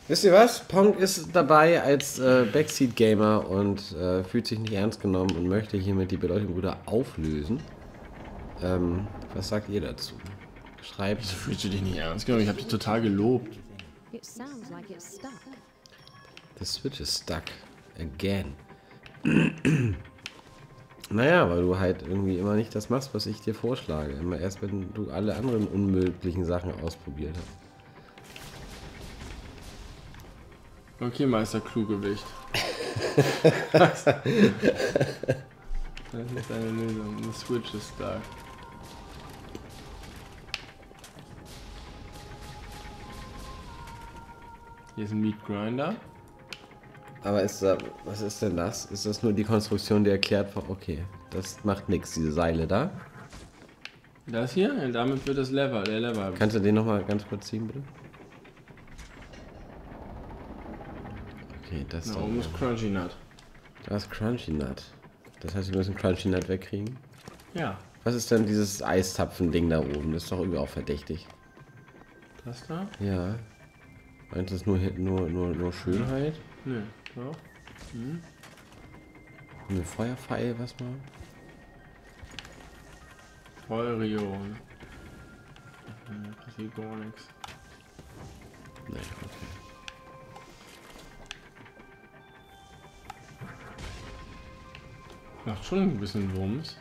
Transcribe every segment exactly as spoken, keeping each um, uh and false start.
Wisst ihr was? Pong ist dabei als äh, Backseat-Gamer und äh, fühlt sich nicht ernst genommen und möchte hiermit die Beleuchtungsbrüder auflösen. Ähm, was sagt ihr dazu? Schreibt. Wieso fühlst du dich nicht ernst genommen? Ich habe dich total gelobt. The Switch is stuck. Again. Naja, weil du halt irgendwie immer nicht das machst, was ich dir vorschlage. Immer erst, wenn du alle anderen unmöglichen Sachen ausprobiert hast. Okay, Meister Klugewicht. Das ist eine Lösung. The Switch ist stuck. Hier ist ein Meat Grinder. Aber ist da, was ist denn das? Ist das nur die Konstruktion, die erklärt wird? Okay, das macht nichts, diese Seile da. Das hier? Ja, damit wird das Lever, der Lever. Kannst du den nochmal ganz kurz ziehen, bitte? Okay, das Da da oben ist Crunchy Nut. Da ist Crunchy Nut. Das heißt, wir müssen Crunchy Nut wegkriegen. Ja. Was ist denn dieses Eistapfen-Ding da oben? Das ist doch irgendwie auch verdächtig. Das da? Ja. Meint das nur, nur, nur, nur Schönheit? Nö, doch. Hm. Eine Feuerpfeil, was mal? Feuerregion. Hm, passiert gar nichts. Nee, okay. Macht schon ein bisschen Wumms.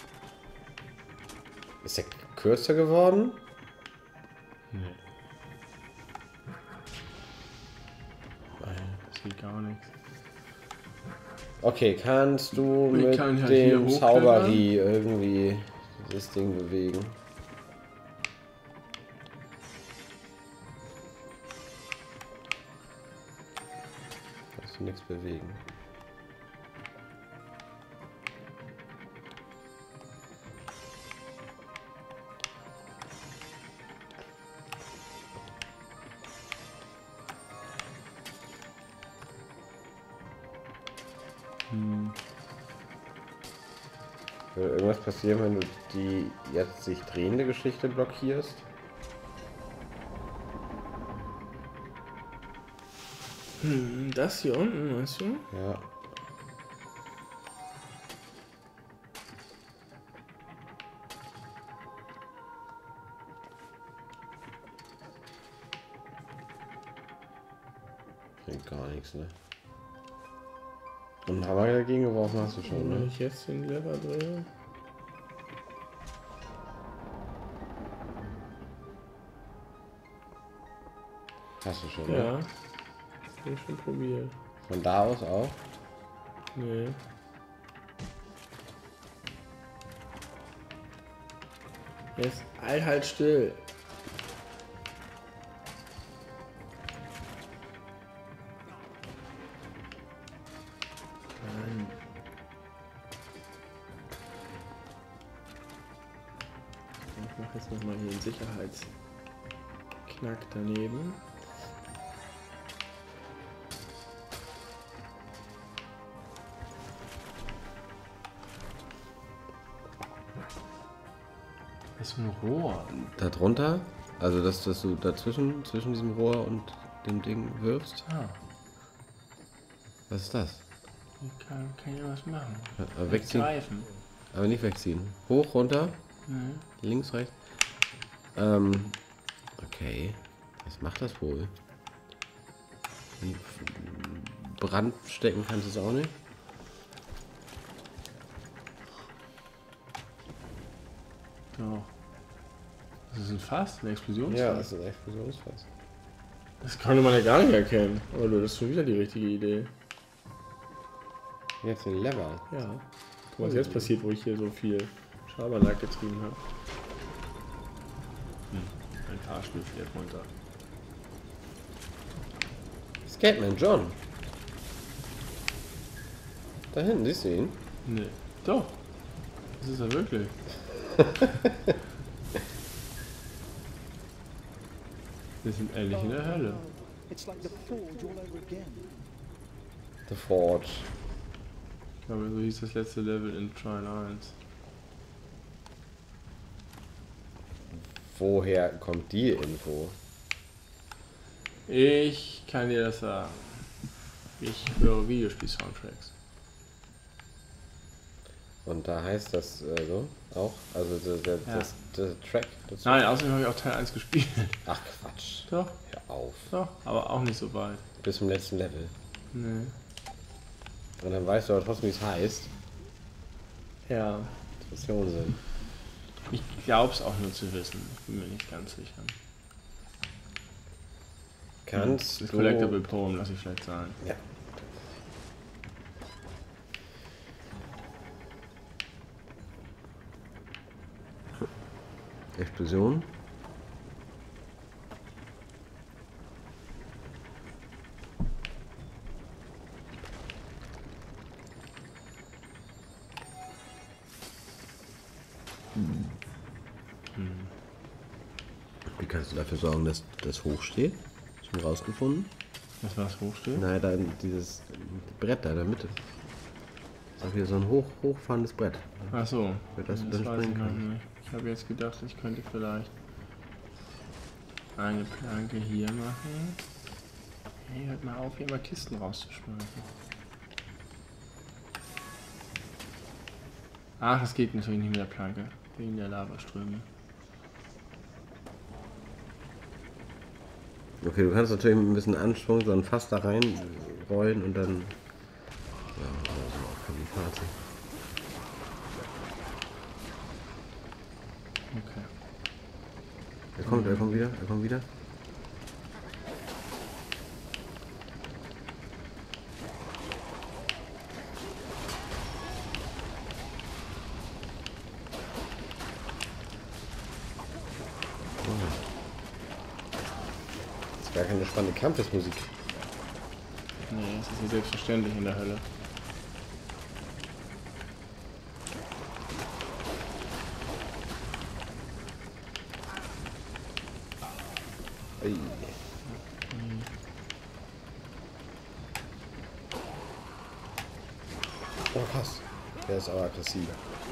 Ist der kürzer geworden? Nee. Passiert gar nichts. Okay, kannst du Ich mit kann halt hier dem hochklettern. Zauberie irgendwie das Ding bewegen? Kannst du nichts bewegen? Hm. Würde irgendwas passieren, wenn du die jetzt sich drehende Geschichte blockierst? Hm, das hier unten, weißt du? Ja. Bringt gar nichts, ne? Und einen Hammer dagegen geworfen hast du schon, Wenn ne? ich jetzt den Lever drehe. Hast du schon, ne? Ja. Das hab ich schon probiert. Von da aus auch? Nee. Jetzt halt halt still. Mann. Ich mache jetzt noch mal hier einen Sicherheitsknack daneben. Das ist ein Rohr. Da drunter? Also, dass, dass du dazwischen, zwischen diesem Rohr und dem Ding wirfst? Ah, Was ist das? ich kann, kann ja was machen. Ja, aber wegziehen. Greifen. Aber nicht wegziehen. Hoch, runter, Nee. links, rechts. Ähm, okay. Was macht das wohl? In Brand stecken kannst du es auch nicht? Doch. Das ist ein Fass, eine Explosion. Ja, das ist ein Explosionsfass. Das konnte man ja gar nicht erkennen. Oh, das ist schon wieder die richtige Idee. Jetzt den Lever. Ja. Guck mal, was jetzt passiert, wo ich hier so viel Schabernack getrieben habe. Hm. Ein Fahrstuhl fährt runter. Skateman John. Da hinten, siehst du ihn? Nee. Doch. Das ist er wirklich. Wir sind ehrlich in der Hölle. The Forge. Ich glaube, so hieß das letzte Level in Trial eins. Woher kommt die Info? Ich kann dir das sagen. Ich höre Videospiel-Soundtracks. Und da heißt das äh, so auch? Also der, der, Ja. das, der Track dazu? Nein, außerdem habe ich auch Teil eins gespielt. Ach Quatsch. Doch, Hör auf. doch, aber auch nicht so weit. Bis zum letzten Level. Nee. Und dann weißt du aber trotzdem, wie es heißt. Ja. Das ist ja Unsinn. Ich glaub's auch nur zu wissen. Ich bin mir nicht ganz sicher. Kannst Das du... Collectible Poem lasse ich vielleicht sein. Ja. Explosion. Wie kannst du dafür sorgen, dass das hoch steht? Schon rausgefunden? Was war das hochstehen? Nein, da dieses Brett da in der Mitte. Das ist auch wieder so ein hoch, hochfahrendes Brett. Ach so. Für das du das dann weiß ich springen noch kannst. nicht. Ich habe jetzt gedacht, ich könnte vielleicht eine Planke hier machen. Hey, hört mal auf, hier mal Kisten rauszuschmeißen. Ach, das geht natürlich nicht mit der Planke. Wegen der Lavaströme. Okay, du kannst natürlich mit ein bisschen Anschwung so ein Fass da reinrollen und dann... Ja, also auch Kamikaze. Okay. Er kommt, er kommt wieder, er kommt wieder. Das ist gar keine spannende Kampfesmusik. Nee, das ist nicht selbstverständlich in der Hölle. Ey. Oh krass, der ist aber aggressiv.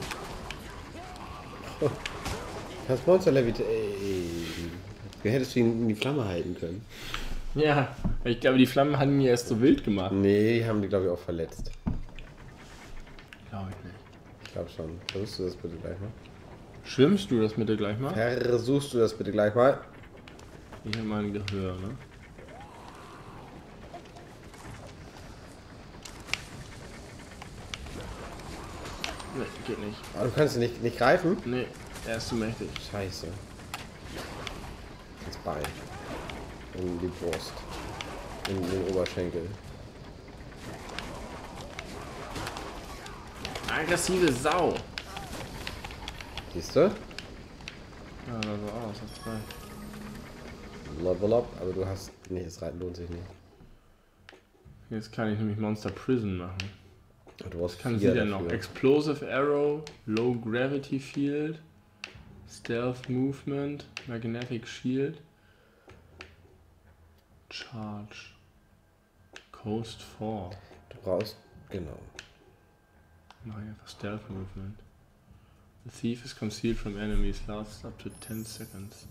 Oh. Das Monster levit... Ey. Wie hättest du ihn in die Flamme halten können? Ja, ich glaube, die Flammen haben ihn ja erst so wild gemacht. Nee, haben die glaube ich auch verletzt. Glaube ich nicht. Ich glaube schon. Versuchst du das bitte gleich mal? Schwimmst du das bitte gleich mal? Versuchst du das bitte gleich mal? Ich habe mal ein Gehör, ne? Nee, geht nicht. Aber du kannst ihn nicht, nicht greifen? Nee, er ist zu mächtig. Scheiße. Ins Bein. In die Brust. In den Oberschenkel. Aggressive Sau! Siehst du? Ja, da so aus, hast zwei. Level up, aber du hast... Nee, das Reiten lohnt sich nicht. Jetzt kann ich nämlich Monster Prison machen. Du brauchst Was kann vier sie denn dafür. noch? Explosive Arrow, Low Gravity Field, Stealth Movement, Magnetic Shield, Charge, Coast vier. Du brauchst... Genau. Mach ich einfach Stealth Movement. The thief is concealed from enemies, lasts up to ten seconds.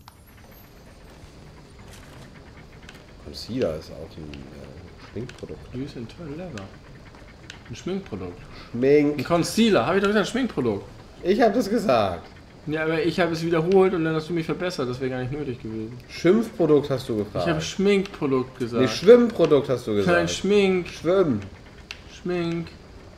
Concealer ist auch ein äh, Schminkprodukt. Use in turn leather. Ein Schminkprodukt. Ein Schmink! Concealer, habe ich doch gesagt, Schminkprodukt. Ich habe das gesagt. Ja, aber ich habe es wiederholt und dann hast du mich verbessert, das wäre gar nicht nötig gewesen. Schimpfprodukt hast du Ich gefragt. habe Schminkprodukt gesagt. Nee, Schwimmprodukt hast du Kein gesagt. Schmink, Schwimmen. Schmink.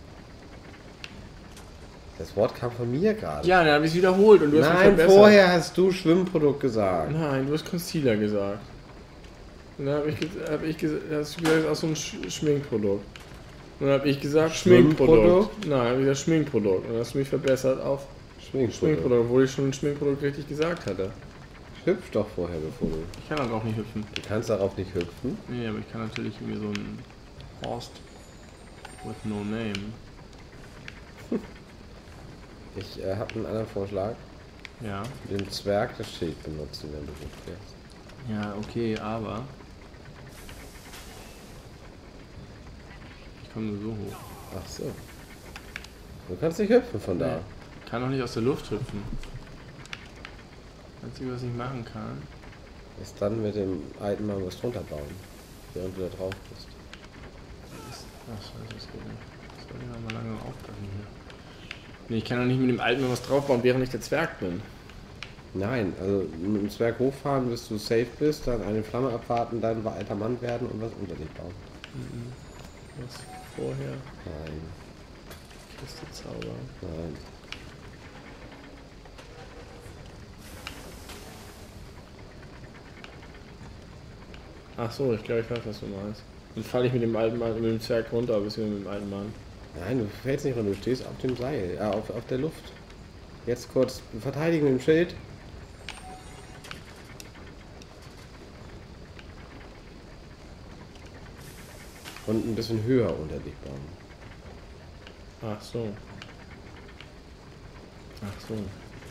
Das Wort kam von mir gerade. Ja, dann habe ich es wiederholt und du hast mich Nein, verbessert. vorher hast du Schwimmprodukt gesagt. Nein, du hast Concealer gesagt. Und dann habe ich, ge hab ich gesagt, hast du gesagt, auch so ein Sch Schminkprodukt. Und dann habe ich gesagt, Schminkprodukt. Schwimmprodukt? Nein, habe ich gesagt, Schminkprodukt. Und dann hast du mich verbessert auf Schminkprodukt. Schminkprodukt, obwohl ich schon ein Schminkprodukt richtig gesagt hatte. Hüpf doch vorher, bevor du... Ich kann darauf nicht hüpfen. Du kannst darauf nicht hüpfen. Nee, aber ich kann natürlich irgendwie so ein Horst with no name. Ich äh, habe einen anderen Vorschlag. Ja. Den Zwerg das Schild benutzen, wenn du gut fährst. Ja, okay, aber ich komme nur so hoch. Ach so. Du kannst nicht hüpfen von da. Nee. Ich kann doch nicht aus der Luft hüpfen. Das Einzige, was ich machen kann, Ist dann mit dem alten Mann was drunter bauen, während du da drauf bist. Ach scheiße, das geht nicht. Das soll ich noch mal lange aufpassen hier. Nee, ich kann doch nicht mit dem alten Mann was draufbauen, während ich der Zwerg bin. Nein, also mit dem Zwerg hochfahren, bis du safe bist, dann eine Flamme abwarten, dann war alter Mann werden und was unter dich bauen. Mhm. Was vorher? Nein. Kiste zaubern. Nein. Ach so, ich glaube, ich weiß, was du meinst. Dann falle ich mit dem alten Mann, mit dem Zwerg runter, bis wir mit dem alten Mann. Nein, du fällst nicht runter, du stehst auf dem Seil, äh, auf, auf der Luft. Jetzt kurz verteidigen mit dem Schild. Und ein bisschen höher unter dich bauen. Ach so. Ach so.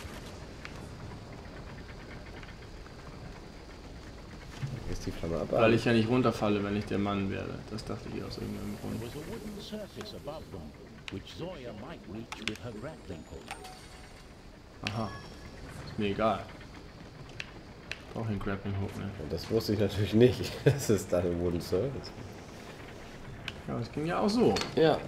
Ist die Flamme ab. Weil ich ja nicht runterfalle, wenn ich der Mann werde. Das dachte ich aus irgendeinem There Grund. was a wooden surface above them, which Zoya might reach with her grappling hook. Aha. Ist mir egal. Ich brauche den Grappling Hook nicht. Und das wusste ich natürlich nicht. Das ist da im Wooden Service. Ja, das ging ja auch so. Ja.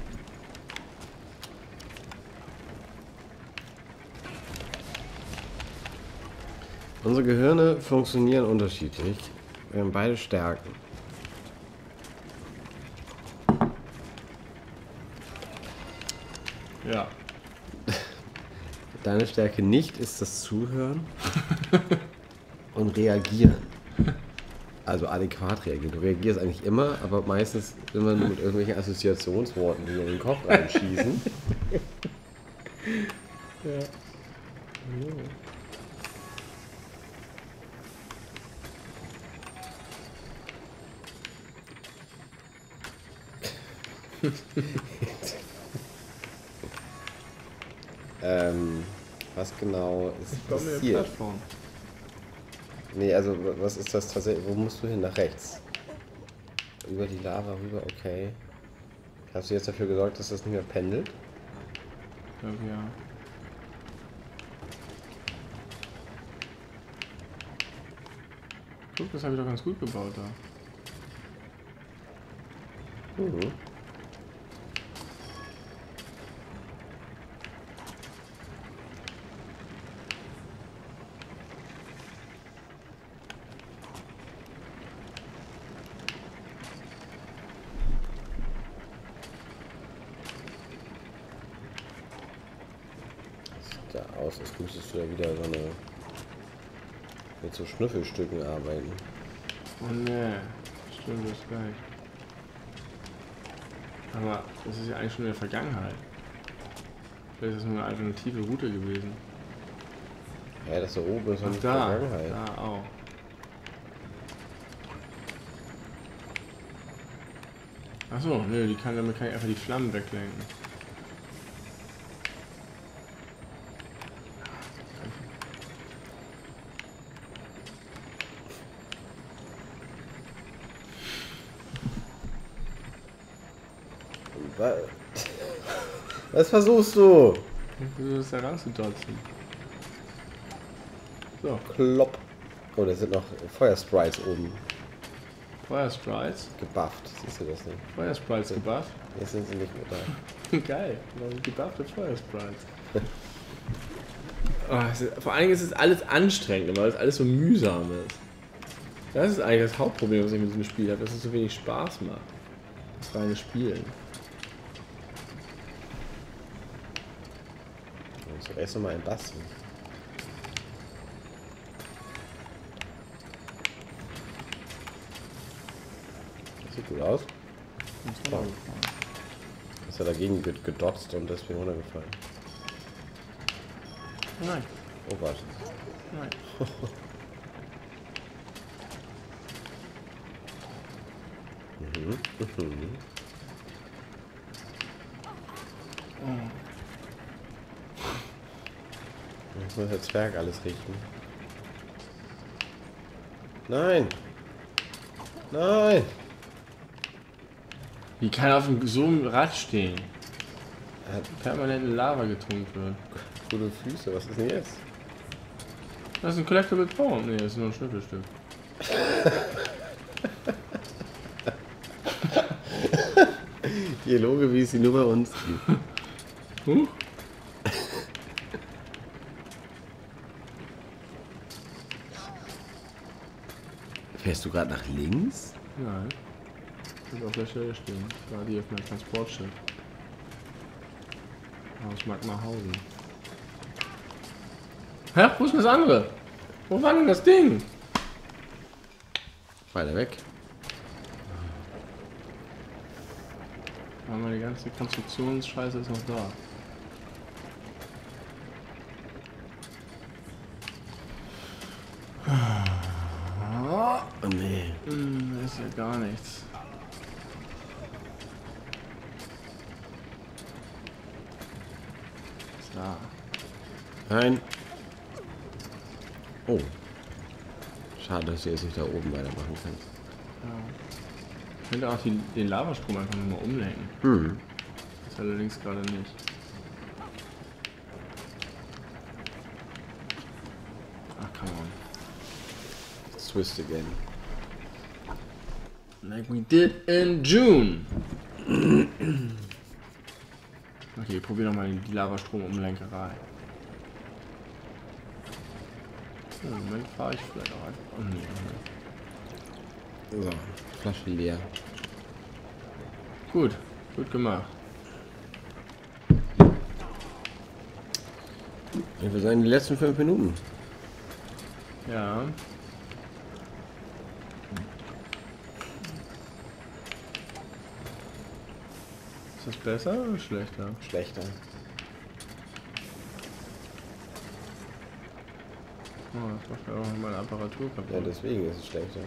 Unsere Gehirne funktionieren unterschiedlich. Wir haben beide Stärken. Ja. Deine Stärke nicht ist das Zuhören und Reagieren. Also adäquat reagieren. Du reagierst eigentlich immer, aber meistens immer nur mit irgendwelchen Assoziationsworten, die in den Kopf reinschießen. Ja. ähm, was genau ist Ich baue mir das eine Ziel? Plattform. Nee, also was ist das tatsächlich? Wo musst du hin? Nach rechts? Über die Lava rüber, okay. Hast du jetzt dafür gesorgt, dass das nicht mehr pendelt? Ich glaube, ja. Guck, das habe ich doch ganz gut gebaut da. Mhm. Sieht da aus, als müsstest du da wieder so eine mit so Schnüffelstücken arbeiten. Oh ne, stimmt, das gleich. Aber das ist ja eigentlich schon in der Vergangenheit. Vielleicht ist das nur eine alternative Route gewesen. Ja, das da oben ist noch Ach nicht da, Vergangenheit. da auch. Achso, nö, die kann, damit kann ich einfach die Flammen weglenken. Was, was versuchst du? Wieso ist da ranzudotzen? So, Klopp. Oh, da sind noch Feuersprites oben Feuersprites. gebufft. Siehst du das nicht? Feuersprites gebufft. Jetzt sind sie nicht mehr da. Geil, gebuffte Feuersprites. Oh, es ist, vor allen Dingen ist es alles anstrengend, weil es alles so mühsam ist. Das ist eigentlich das Hauptproblem, was ich mit diesem Spiel habe, dass es so wenig Spaß macht. Das reine Spielen. Und zuerst noch mal ein Basteln. Das sieht gut aus. Das war Ist er dagegen gedotzt und deswegen runtergefallen. Nein, Oh Gott. nein. Mhm. Mhm. Jetzt muss der Zwerg alles richten. Nein! Nein! Wie kann er auf so einem Rad stehen? Er hat Permanent in Lava getunkt wird. gute Füße, was ist denn jetzt? Das ist ein Collectible Poem. Nee, das ist nur ein Schnüffelstück. Dialoge, wie es sie nur bei uns gibt. Huch. Fährst du gerade nach links? Nein. Ich bin auf der Stelle stehen. Ich war die auf meinem Transportschiff. Aus Magmahausen. Hä? Wo ist denn das andere? Wo war denn das Ding? Weiter weg. Aber die ganze Konstruktionsscheiße ist noch da. Oh nee. Hm, da ist ja gar nichts. So. Nein. Oh. Schade, dass du jetzt nicht da oben weitermachen kannst. Ja. Ich könnte auch die, den Lavastrom einfach nur mal umlenken. Hm. Das allerdings gerade nicht. Ach, come on. Twist again. Like we did in June. Okay, probier doch mal die Lavastrom-Umlenkerei. Im Moment fahre ich vielleicht auch einfach. Oh, nee, So, Flasche leer. gut, gut gemacht. Ich würde sagen, die letzten fünf Minuten. Ja. Ist das besser oder schlechter? Schlechter. Oh, das macht ja auch meine Apparatur kaputt. Ja, deswegen ist es schlechter.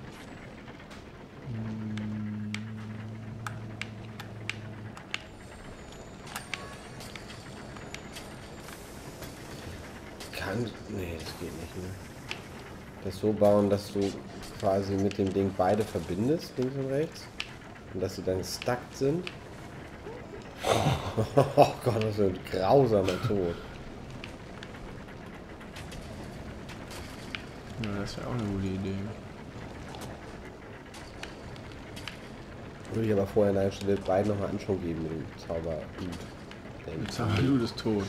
Kann. Nee, das geht nicht mehr. Das so bauen, dass du quasi mit dem Ding beide verbindest, links und rechts. Und dass sie dann stuckt sind. Oh Gott, das ist ein grausamer Tod. Ja, das wäre auch eine gute Idee. Würde ich aber vorher an einer Stelle beiden nochmal Anschwung geben mit dem Zauberhut. Der Zauberhut ist tot.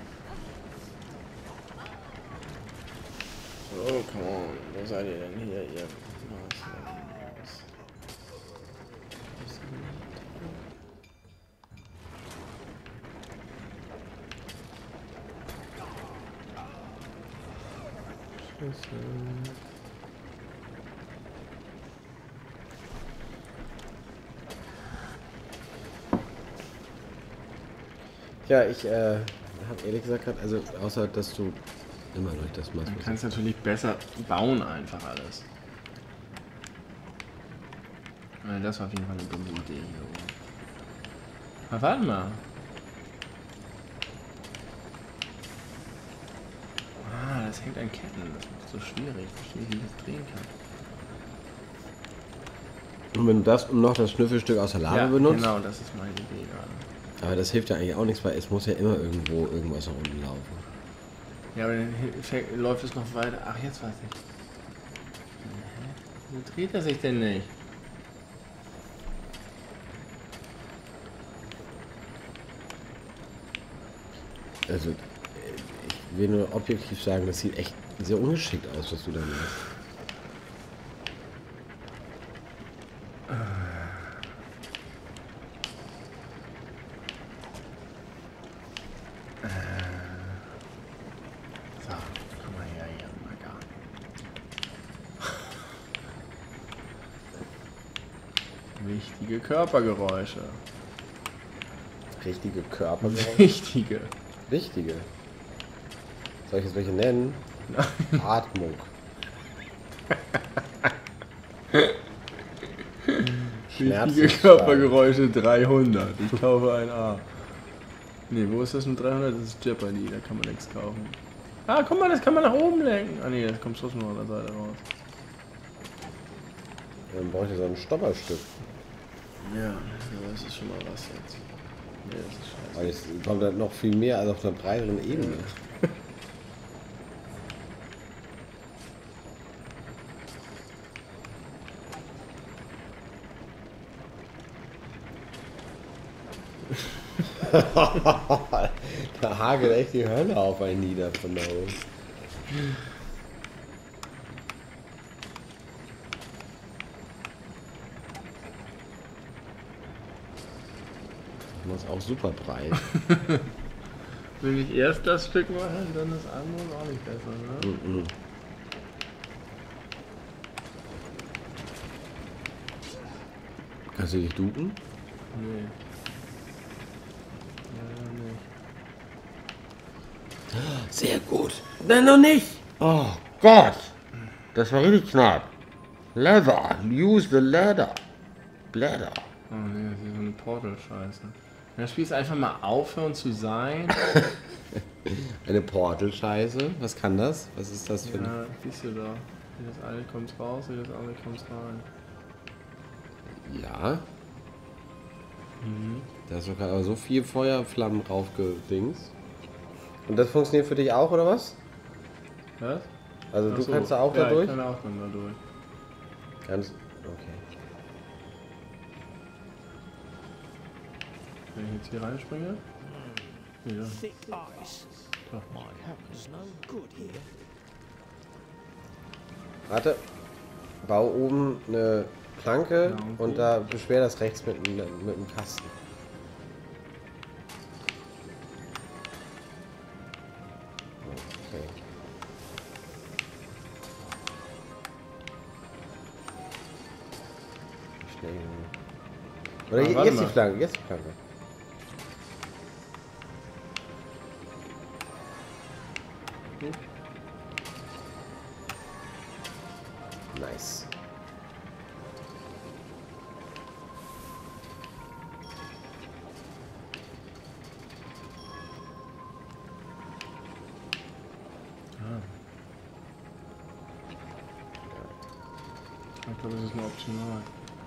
Oh, come on. Wo seid ihr denn hier, ihr Maßnahmen? Scheiße. Ja, ich äh, habe ehrlich gesagt gerade, also außer dass du immer noch das machst. Du kannst natürlich besser bauen einfach alles. Ja, das war auf jeden Fall eine dumme Idee hier oben. Aber warte mal. Ah, das hängt an Ketten. Das macht es so schwierig. Ich verstehe nicht, wie ich das drehen kann. Und wenn du das und noch das Schnüffelstück aus der Lava Ja, benutzt. genau, das ist meine Idee gerade. Aber das hilft ja eigentlich auch nichts, weil es muss ja immer irgendwo irgendwas nach unten laufen. Ja, aber dann hi- läuft es noch weiter. Ach, jetzt weiß ich. Hä? Wo dreht er sich denn nicht? Also, äh, ich will nur objektiv sagen, das sieht echt sehr ungeschickt aus, was du da machst. So, komm mal her, hier, Macker. Wichtige Körpergeräusche. Richtige Körpergeräusche. Wichtige. Richtige. Soll ich jetzt welche nennen? Nein. Atmung. Wichtige Körpergeräusche dreihundert. Ich kaufe ein A. Ne, wo ist das mit dreihundert? Das ist Jeopardy, da kann man nichts kaufen. Ah, guck mal, das kann man nach oben lenken. Ah ne, das kommt trotzdem noch an der Seite raus. Dann brauche ich so ein Stopperstück. Ja, das ist schon mal was jetzt. Ne, das ist scheiße. Weil es kommt dann noch viel mehr als auf einer breiteren Ebene. Da hagelt echt die Hölle auf einen nieder von da oben. Das ist auch super breit. Will ich erst das Stück machen, dann das andere auch nicht besser, ne? Mm -mm. Kannst du dich duken? Nee. Ja, nicht. Sehr gut. Nein, noch nicht. Oh Gott. Das war richtig knapp. Leather. Use the ladder. Blätter. Oh nee, das ist so eine Portal-Scheiße. Das Spiel ist einfach mal aufhören zu sein. Eine Portal-Scheiße? Was kann das? Was ist das für Ja, eine... siehst du da. Wie das eine kommt raus, wie das andere kommt rein. Ja. Mhm. Da ist sogar aber so viel Feuerflammen draufgedings. Und das funktioniert für dich auch, oder was? Was? Also Ach du so. kannst da auch ja, da durch? Ich kann auch dann da durch. Ganz... Okay. Wenn ich jetzt hier reinspringe? Ja. Thick ice. So. My hammer's no good here. Warte. Bau oben eine Planke Ja, okay. und da beschwer das rechts mit, dem- mit dem Kasten. Okay. Schnell. Oder Ah, je- warte jetzt die mal. Planke, jetzt die Planke. Nice. Ich glaube, das ist nur optional.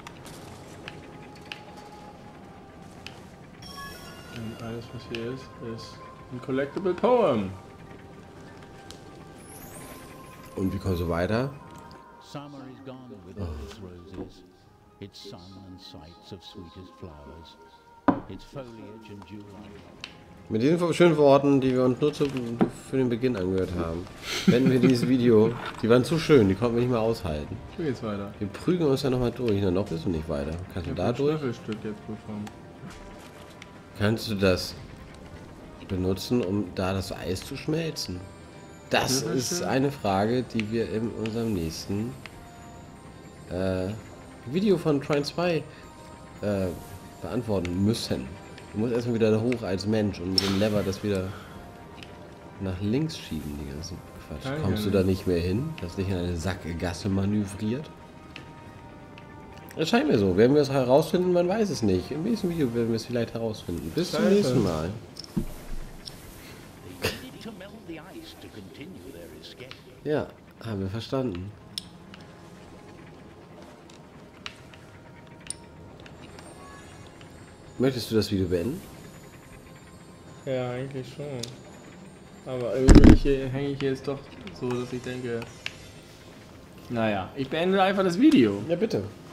Und alles, was hier ist, ist ein Collectible Poem. Und wie kommst du weiter? Summer is gone with all its roses, its sun and sights of sweetest flowers, its foliage and dew light. Mit diesen schönen Worten, die wir uns nur zu, für den Beginn angehört haben, beenden wir dieses Video. Die waren zu schön, die konnten wir nicht mehr aushalten. So geht's weiter. Wir prügeln uns ja nochmal durch. Na, noch bist du nicht weiter. Kannst du Ich da hab ein durch? Schnüffelstück jetzt bekommen. Kannst du das benutzen, um da das Eis zu schmelzen? Das ist eine Frage, die wir in unserem nächsten äh, Video von Trine zwei äh, beantworten müssen. Du musst erstmal wieder da hoch als Mensch und mit dem Lever das wieder nach links schieben, die ganzen Quatsch. Kann ich Kommst ja du da nicht. nicht mehr hin? Dass dich in eine Sackgasse manövriert? Das scheint mir so. Werden wir es herausfinden? Man weiß es nicht. Im nächsten Video werden wir es vielleicht herausfinden. Bis zum Scheiße. nächsten Mal. They needed to melt the ice to continue their escape. Ja, haben wir verstanden. Möchtest du das Video beenden? Ja, eigentlich schon. Aber irgendwie hier, hänge ich jetzt doch so, dass ich denke... Naja, ich beende einfach das Video. Ja, bitte.